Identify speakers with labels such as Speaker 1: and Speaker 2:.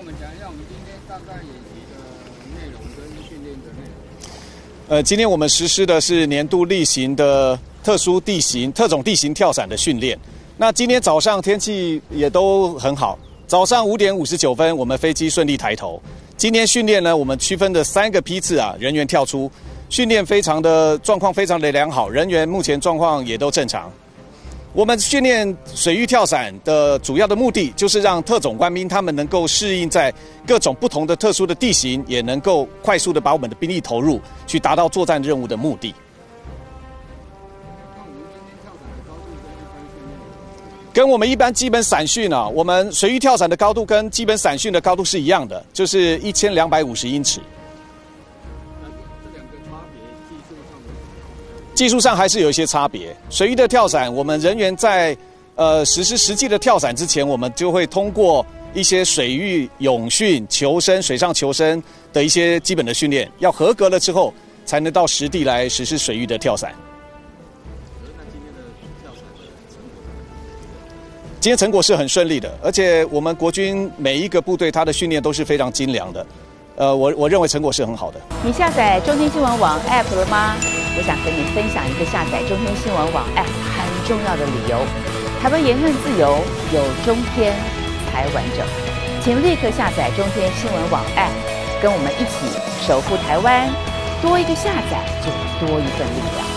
Speaker 1: 们讲一下我们今天大概演习的内容跟训练的内容。
Speaker 2: 今天我们实施的是年度例行的特殊地形、特种地形跳伞的训练。那今天早上天气也都很好，早上5点59分，我们飞机顺利抬头。今天训练呢，我们区分的3个批次人员跳出，训练状况非常的良好，人员目前状况也都正常。我们训练水域跳伞的主要的目的，就是让特种官兵他们能够适应在各种不同的特殊的地形，也能够快速的把我们的兵力投入，去达到作战任务的目的。跟我们一般基本伞训我们水域跳伞的高度跟基本伞训的高度是一样的，就是1250英尺。技术上还是有一些差别。水域的跳伞，我们人员在实施实际的跳伞之前，我们就会通过一些水域泳训、求生、水上求生的一些基本的训练，要合格了之后，才能到实地来实施水域的跳伞。今天成果是很顺利的，而且我们国军每一个部队，它的训练都是非常精良的。我认为成果是很好的。
Speaker 3: 你下载中天新闻网 App 了吗？我想和你分享一个下载中天新闻网 App 很重要的理由。台湾言论自由有中天才完整，请立刻下载中天新闻网 App， 跟我们一起守护台湾。多一个下载，就多一份力量。